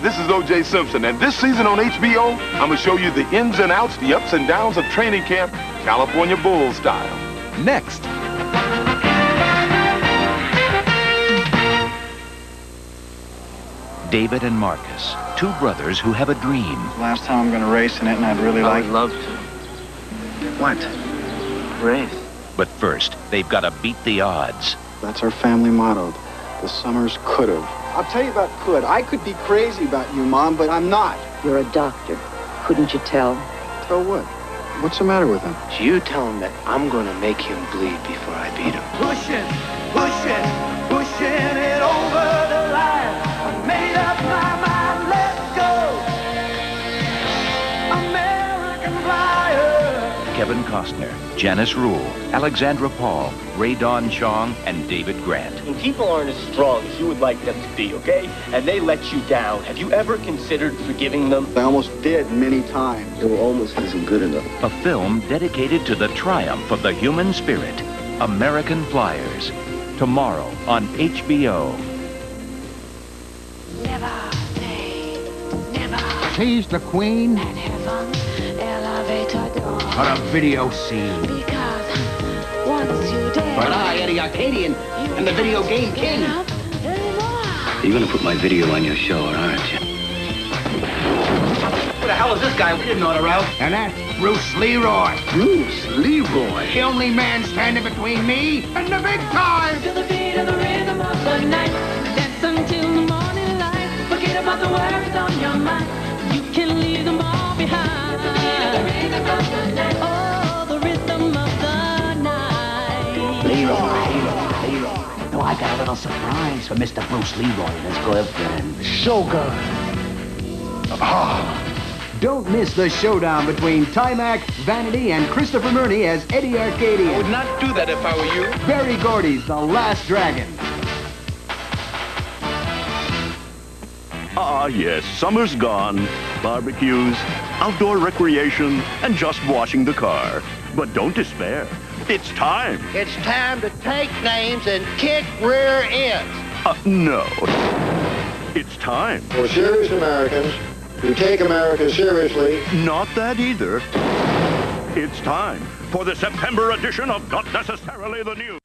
this is O.J. Simpson, and this season on HBO, I'm going to show you the ins and outs, the ups and downs of training camp, California Bull style. Next. David and Marcus, two brothers who have a dream. Last time I'm going to race in it, and I'd really like... I would love to. What? Race. But first, they've got to beat the odds. That's our family motto. The Summers could have. I'll tell you about could. I could be crazy about you, Mom, but I'm not. You're a doctor. Couldn't you tell? Tell what? What's the matter with him? You tell him that I'm going to make him bleed before I beat him. Pushing it over the line. I made up my mind, let's go. American flyer. Kevin Costner, Janice Rule, Alexandra Paul, Ray Don Chong, and David Grant. When people aren't as strong as you would like them to be, okay? And they let you down, have you ever considered forgiving them? I almost did many times. It almost isn't good enough. A film dedicated to the triumph of the human spirit. American Flyers. Tomorrow on HBO. Never say never. She's the queen. At heaven's elevator door. On a video scene. Because once you dare. But I, Eddie Arcadian, am the video game king. You're going to put my video on your show, aren't you? Who the hell is this guy? We didn't know the route. And that's Bruce Leroy. Bruce Leroy? The only man standing between me and the big time. To the beat of the rhythm of the night. Dance until the morning light. Forget about the worries on your mind. You can leave them all behind. To the beat of the rhythm of the night. Oh, the rhythm of the night. Leroy. No, I got a little surprise for Mr. Bruce Leroy and his girlfriend. Shogun. Don't miss the showdown between Timac, Vanity, and Christopher Murney as Eddie Arcadian. I would not do that if I were you. Barry Gordy's The Last Dragon. Ah, yes, summer's gone. Barbecues, outdoor recreation, and just washing the car. But don't despair. It's time. It's time to take names and kick rear ends. No. It's time. For serious Americans who take America seriously. Not that either. It's time for the September edition of Not Necessarily the News.